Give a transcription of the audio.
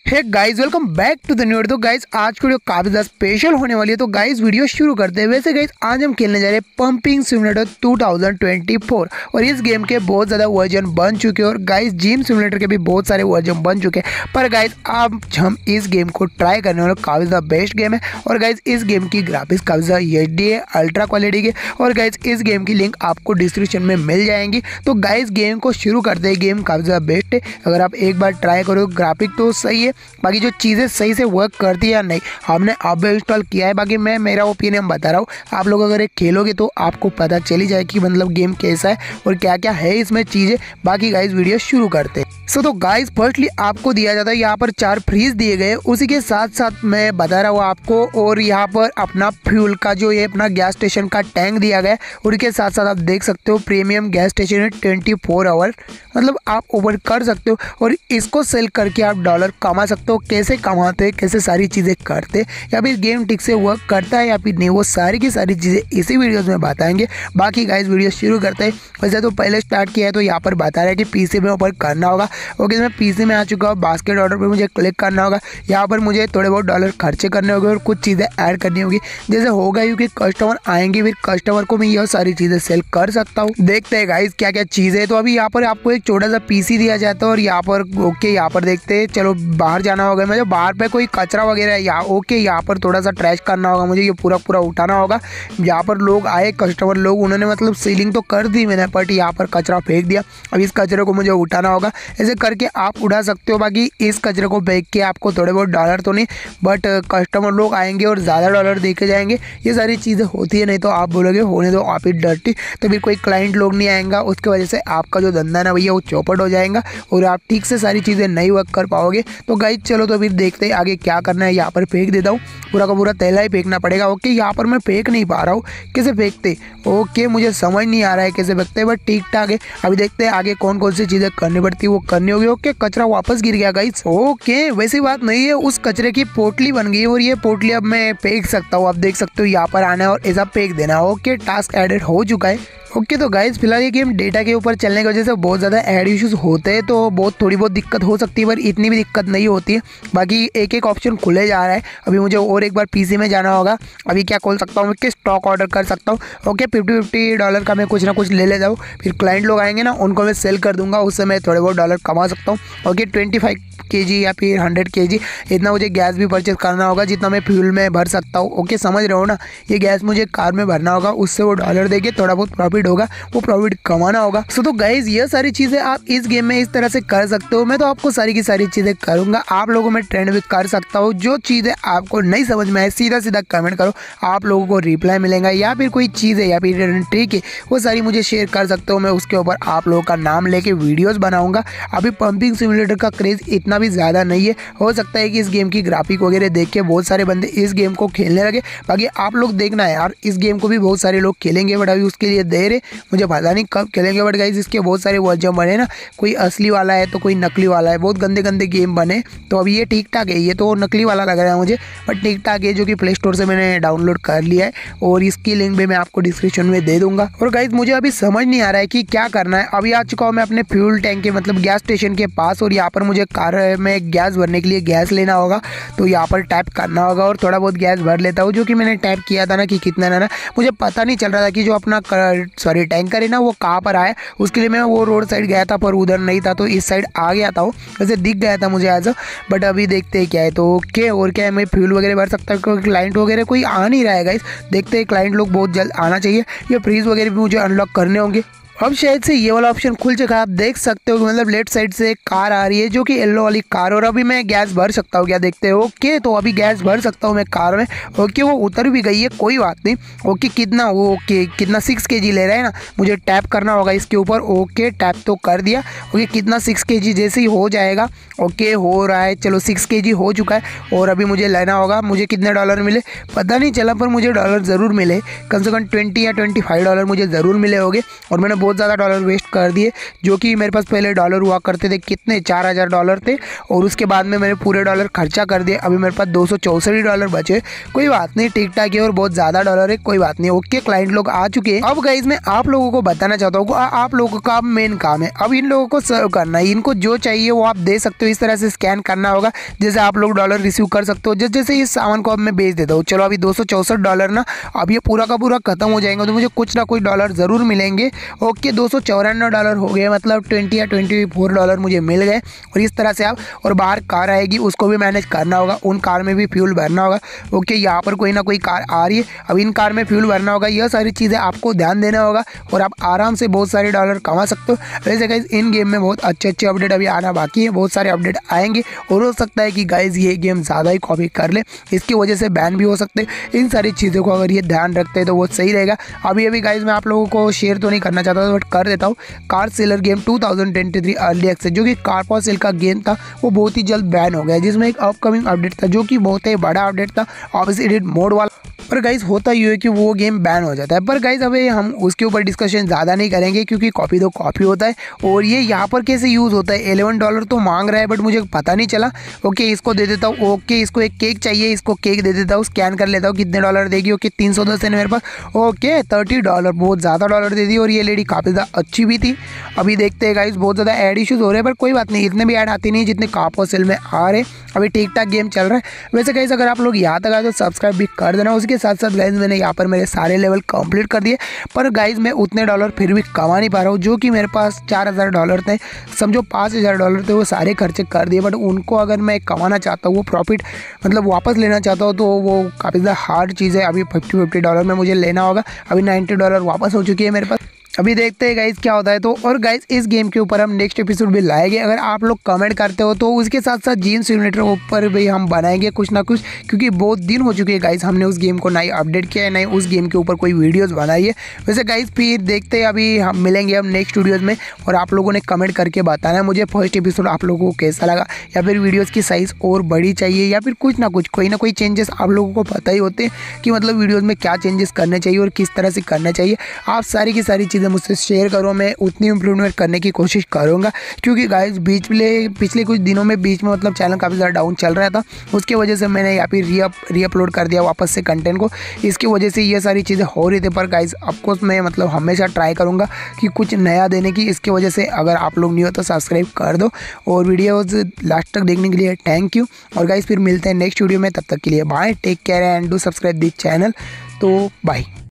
Hey guys, welcome back to the new video. तो guys आज की वीडियो काफी ज्यादा स्पेशल होने वाली है। तो गाइस वीडियो शुरू करते हैं। वैसे गाइस आज हम खेलने जा रहे हैं पंपिंग सिमुलेटर 2024 और इस गेम के बहुत ज्यादा वर्जन बन चुके हैं और गाइस जिम सिमुलेटर के भी बहुत सारे वर्जन बन चुके हैं। पर गाइस आज हम इस गेम को ट्राई करने वाले, काफी ज्यादा बेस्ट गेम है और गाइस इस गेम की ग्राफिक्स काफी ज्यादा एचडी है, अल्ट्रा क्वालिटी के। और गाइस इस गेम की लिंक आपको डिस्क्रिप्शन में मिल जाएंगी। तो गाइस गेम को शुरू करते हैं। गेम काफी ज्यादा बेस्ट है, अगर आप एक बार ट्राई करो। ग्राफिक तो सही है, बाकी जो चीज़ें सही से वर्क करती है या नहीं, हमने अब इंस्टॉल किया है। बाकी मैं मेरा ओपिनियन बता रहा हूँ, आप लोग अगर एक खेलोगे तो आपको पता चली जाए कि मतलब गेम कैसा है और क्या क्या है इसमें चीज़ें। बाकी गाइस वीडियो शुरू करते हैं। तो गाइस फर्स्टली आपको दिया जाता है यहाँ पर 4 फ्रीज दिए गए, उसी के साथ साथ मैं बता रहा हूँ आपको। और यहाँ पर अपना फ्यूल का जो ये अपना गैस स्टेशन का टैंक दिया गया है और इसके साथ साथ आप देख सकते हो प्रीमियम गैस स्टेशन है 24 आवर, मतलब आप ओवर कर सकते हो और इसको सेल करके आप डॉलर कमा सकते हो। कैसे कमाते हैं, कैसे सारी चीज़ें करते हैं, या फिर गेम ठीक से वर्क करता है या फिर नहीं, वो सारी की सारी चीज़ें इसी वीडियोस में बताएंगे। बाकी गाइस वीडियो शुरू करते हैं। वैसे तो पहले स्टार्ट किया है तो यहाँ पर बता रहा है कि पीसी में ऊपर करना होगा। ओके, मैं पीसी में आ चुका हूँ। बास्केट ऑर्डर पर मुझे क्लिक करना होगा। यहाँ पर मुझे थोड़े बहुत डॉलर खर्चे करने होंगे और कुछ चीज़ें ऐड करनी होगी। जैसे होगा क्योंकि कस्टमर आएंगे, फिर कस्टमर को मैं यह सारी चीज़ें सेल कर सकता हूँ। देखते हैं गाइस क्या क्या चीज़ है। तो अभी यहाँ पर आपको एक छोटा सा पीसी दिया जाता है और यहाँ पर ओके, यहाँ पर देखते हैं। चलो बाहर जाना होगा, मतलब बाहर पे कोई कचरा वगैरह है यहाँ। ओके, यहाँ पर थोड़ा सा ट्रैश करना होगा मुझे, ये पूरा पूरा उठाना होगा। यहाँ पर लोग आए, कस्टमर लोग, उन्होंने मतलब सीलिंग तो कर दी मैंने, बट यहाँ पर कचरा फेंक दिया। अब इस कचरे को मुझे उठाना होगा। ऐसे करके आप उठा सकते हो। बाकी इस कचरे को फेंक के आपको थोड़े बहुत डॉलर तो नहीं, बट कस्टमर लोग आएंगे और ज़्यादा डॉलर देके जाएंगे। ये सारी चीज़ें होती है। नहीं तो आप बोलोगे होने दो आप ही डर्टी, तो फिर कोई क्लाइंट लोग नहीं आएगा। उसकी वजह से आपका जो धंधा है ना भैया वो चौपट हो जाएगा और आप ठीक से सारी चीज़ें नहीं वर्क कर पाओगे। तो गाइस चलो तो फिर देखते हैं आगे क्या करना है। यहाँ पर फेंक देता हूँ, पूरा का पूरा तेला ही फेंकना पड़ेगा। ओके, यहाँ पर मैं फेंक नहीं पा रहा हूँ, कैसे फेंकते। ओके, मुझे समझ नहीं आ रहा है कैसे फेंकते हैं, बट ठीक ठाक है। अभी देखते हैं आगे कौन कौन सी चीज़ें करनी पड़ती है, वो करनी होगी। ओके, कचरा वापस गिर गया गाइस। ओके, वैसी बात नहीं है, उस कचरे की पोटली बन गई और ये पोटली अब मैं फेंक सकता हूँ। आप देख सकते हो यहाँ पर आना है और ऐसा फेंक देना। ओके, टास्क एडेड हो चुका है। ओके, तो गाइस फिलहाल ये गेम डेटा के ऊपर चलने की वजह से बहुत ज़्यादा ऐड इश्यूज होते हैं, तो बहुत थोड़ी बहुत दिक्कत हो सकती है, पर इतनी भी दिक्कत नहीं होती है। बाकी एक एक ऑप्शन खुले जा रहा है। अभी मुझे और एक बार पीसी में जाना होगा। अभी क्या खोल सकता हूँ कि स्टॉक ऑर्डर कर सकता हूँ। ओके, 50-50 डॉलर का मैं कुछ ना कुछ ले लेता हूँ, फिर क्लाइंट लोग आएंगे ना, उनको मैं सेल कर दूंगा, उससे मैं थोड़े बहुत डॉलर कमा सकता हूँ। ओके, 25 kg या फिर 100 kg इतना मुझे गैस भी परचेज करना होगा, जितना मैं फ्यूल में भर सकता हूँ। ओके, समझ रहे हो ना, ये गैस मुझे कार में भरना होगा, उससे वो डॉलर देके थोड़ा बहुत प्रॉफिट होगा, वो प्रॉफिट कमाना होगा। सो तो गाइज ये सारी चीज़ें आप इस गेम में इस तरह से कर सकते हो। मैं तो आपको सारी की सारी चीज़ें करूँगा, आप लोगों में ट्रेंड भी कर सकता हूँ। जो चीज़ें आपको नहीं समझ में आए सीधा सीधा कमेंट करो, आप लोगों को रिप्लाई मिलेगा। या फिर कोई चीज़ है या फिर ट्रिक है, वो सारी मुझे शेयर कर सकते हो। मैं उसके ऊपर आप लोगों का नाम लेके वीडियोज़ बनाऊँगा। अभी पंपिंग सिमुलेटर का क्रेज़ इतना भी ज़्यादा नहीं है, हो सकता है कि इस गेम की ग्राफिक वगैरह देख के बहुत सारे बंदे इस गेम को खेलने लगे। बाकी आप लोग देखना है यार, इस गेम को भी बहुत सारे लोग खेलेंगे, बट अभी उसके लिए देर है, मुझे पता नहीं कब खेलेंगे। बट गाइस इसके बहुत सारे वर्जन बने ना, कोई असली वाला है तो कोई नकली वाला है, बहुत गंदे गंदे गेम बने। तो अभी ये ठीक ठाक है, ये तो नकली वाला लग रहा है मुझे, बट ठीक ठाक है, जो कि प्ले स्टोर से मैंने डाउनलोड कर लिया है और इसकी लिंक भी मैं आपको डिस्क्रिप्शन में दे दूंगा। और गाइस मुझे अभी समझ नहीं आ रहा है कि क्या करना है। अभी आ चुका हूँ मैं अपने फ्यूल टैंक के, मतलब गैस स्टेशन के पास, और यहाँ पर मुझे कार में गैस भरने के लिए गैस लेना होगा। तो यहाँ पर टैप करना होगा और थोड़ा बहुत गैस भर लेता हूँ, जो कि मैंने टैप किया था ना कि कितना ना, मुझे पता नहीं चल रहा था कि जो अपना टैंकर है ना वो कहाँ पर आया। उसके लिए मैं वो रोड साइड गया था पर उधर नहीं था, तो इस साइड आ गया था, वैसे दिख गया था मुझे आज। बट अभी देखते हैं क्या है। तो ओके, और क्या है, मैं फ्यूल वगैरह भर सकता हूँ क्योंकि क्लाइंट वगैरह कोई आ नहीं रहा है गाइस। देखते हैं, क्लाइंट लोग बहुत जल्द आना चाहिए। ये फ्रीज वगैरह भी मुझे अनलॉक करने होंगे। अब शायद से ये वाला ऑप्शन खुल चुका है, आप देख सकते हो कि मतलब लेफ्ट साइड से कार आ रही है जो कि येलो वाली कार, और अभी मैं गैस भर सकता हूँ क्या, देखते हो। ओके, तो अभी गैस भर सकता हूँ मैं कार में। ओके, वो उतर भी गई है, कोई बात नहीं। ओके, कितना वो, ओके कितना 6 kg ले रहा है ना, मुझे टैप करना होगा इसके ऊपर। ओके, टैप तो कर दिया। ओके, कितना 6 kg जैसे ही हो जाएगा। ओके, हो रहा है, चलो 6 kg हो चुका है। और अभी मुझे लेना होगा, मुझे कितने डॉलर मिले पता नहीं चला, पर मुझे डॉलर ज़रूर मिले, कम से कम 20 या 25 डॉलर मुझे ज़रूर मिले होंगे। और मैंने बहुत बहुत ज़्यादा डॉलर वेस्ट कर दिए, जो कि मेरे पास पहले डॉलर हुआ करते थे कितने $4000 थे, और उसके बाद में मैंने पूरे डॉलर खर्चा कर दिए। अभी मेरे पास $264 बचे। कोई बात नहीं, ठीक ठाक है और बहुत ज़्यादा डॉलर है, कोई बात नहीं। ओके, क्लाइंट लोग आ चुके हैं। अब गाइज मैं आप लोगों को बताना चाहता हूँ आप लोगों का मेन काम है अब इन लोगों को सर्व करना है। इनको जो चाहिए वो आप दे सकते हो, इस तरह से स्कैन करना होगा जैसे आप लोग डॉलर रिसीव कर सकते हो। जैसे इस सामान को अब मैं बेच देता हूँ, चलो अभी $264 ना, अब ये पूरा का पूरा खत्म हो जाएगा तो मुझे कुछ ना कुछ डॉलर ज़रूर मिलेंगे। ओके, $294 हो गए, मतलब 20 या $24 मुझे मिल गए। और इस तरह से आप, और बाहर कार आएगी उसको भी मैनेज करना होगा, उन कार में भी फ्यूल भरना होगा। ओके, यहाँ पर कोई ना कोई कार आ रही है, अब इन कार में फ्यूल भरना होगा। यह सारी चीज़ें आपको ध्यान देना होगा और आप आराम से बहुत सारे डॉलर कमा सकते हो। वैसे गाइज इन गेम में बहुत अच्छे अच्छे अपडेट अभी आना बाकी है, बहुत सारे अपडेट आएंगे और हो सकता है कि गाइज ये गेम ज़्यादा ही कॉपी कर ले, इसकी वजह से बैन भी हो सकते हैं। इन सारी चीज़ों को अगर ये ध्यान रखते हैं तो बहुत सही रहेगा। अभी गाइज मैं आप लोगों को शेयर तो नहीं करना चाहता था, बट कर देता हूँ। Car seller game 2023 early access, जो कि कार फॉर सेल का गेम था, वो बहुत ही जल्द बैन हो गया, जिसमें एक अपकमिंग अपडेट था जो कि बहुत ही बड़ा अपडेट था, ऑफिस एडिट मोड वाला। पर गाइज होता ही है कि वो गेम बैन हो जाता है। पर गाइज अभी हम उसके ऊपर डिस्कशन ज़्यादा नहीं करेंगे, क्योंकि कॉपी तो कॉपी होता है। और ये यहाँ पर कैसे यूज़ होता है, $11 तो मांग रहा है बट मुझे पता नहीं चला। ओके, इसको दे देता हूँ। ओके, इसको एक केक चाहिए, इसको केक दे देता हूँ, स्कैन कर लेता हूँ कितने डॉलर देगी। ओके, 310 है मेरे पास। ओके, $30, बहुत ज़्यादा डॉलर दे दी और ये लेडी काफ़ी ज़्यादा अच्छी भी थी। अभी देखते हैं गाइज, बहुत ज़्यादा ऐड इशूज़ हो रहे हैं, पर कोई बात नहीं, इतने भी ऐड आती नहीं जितने कार फॉर सेल में आ रहे। अभी ठीक ठाक गेम चल रहा है। वैसे गाइज अगर आप लोग यहाँ तक आए तो सब्सक्राइब भी कर देना। उसके साथ साथ गाइज मैंने यहाँ पर मेरे सारे लेवल कंप्लीट कर दिए, पर गाइज मैं उतने डॉलर फिर भी कमा नहीं पा रहा हूँ, जो कि मेरे पास $4000 थे, समझो $5000 थे, वो सारे खर्चे कर दिए। बट उनको अगर मैं कमाना चाहता हूँ, वो प्रॉफिट मतलब वापस लेना चाहता हूँ, तो वो काफ़ी ज़्यादा हार्ड चीज़ है। अभी $50 में मुझे लेना होगा। अभी $90 वापस हो चुकी है मेरे पास। अभी देखते हैं गाइज क्या होता है। तो और गाइज इस गेम के ऊपर हम नेक्स्ट एपिसोड भी लाएंगे। अगर आप लोग कमेंट करते हो तो उसके साथ साथ जीन सिमुलेटर ऊपर भी हम बनाएंगे कुछ ना कुछ, क्योंकि बहुत दिन हो चुके हैं गाइज हमने उस गेम को नहीं अपडेट किया है, नहीं उस गेम के ऊपर कोई वीडियोज़ बनाई है। वैसे गाइज फिर देखते हैं, अभी हम मिलेंगे हम नेक्स्ट वीडियोज़ में, और आप लोगों ने कमेंट करके बताना है मुझे फर्स्ट एपिसोड आप लोगों को कैसा लगा, या फिर वीडियोज़ की साइज़ और बड़ी चाहिए, या फिर कुछ ना कुछ कोई ना कोई चेंजेस आप लोगों को पता ही होते हैं कि मतलब वीडियोज़ में क्या चेंजेस करने चाहिए और किस तरह से करना चाहिए। आप सारी की सारी चीज़ें मुझसे शेयर करो, मैं उतनी इंप्रूवमेंट करने की कोशिश करूंगा। क्योंकि गाइस पिछले कुछ दिनों में बीच में मतलब चैनल काफ़ी ज़्यादा डाउन चल रहा था, उसकी वजह से मैंने यहाँ पे रीअपलोड कर दिया वापस से कंटेंट को। इसकी वजह से ये सारी चीज़ें हो रही थी। पर गाइस ऑफकोर्स मैं मतलब हमेशा ट्राई करूँगा कि कुछ नया देने की। इसकी वजह से अगर आप लोग नहीं हो तो सब्सक्राइब कर दो, और वीडियोज़ लास्ट तक देखने के लिए थैंक यू। और गाइस फिर मिलते हैं नेक्स्ट वीडियो में, तब तक के लिए bye, take care and do subscribe this channel. तो बाय।